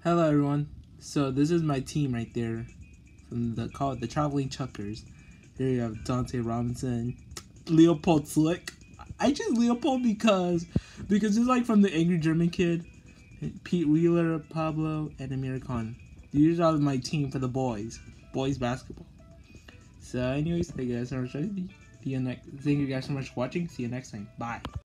Hello everyone. So this is my team right there from the Traveling Chuckers. Here you have Dante Robinson, Leopold Slikk. I choose Leopold because it's like from the Angry German Kid, Pete Wheeler, Pablo, and Amir Khan. These are my team for the boys basketball. So anyways, thank you guys so much for watching. See you next. Thank you guys so much for watching. See you next time. Bye.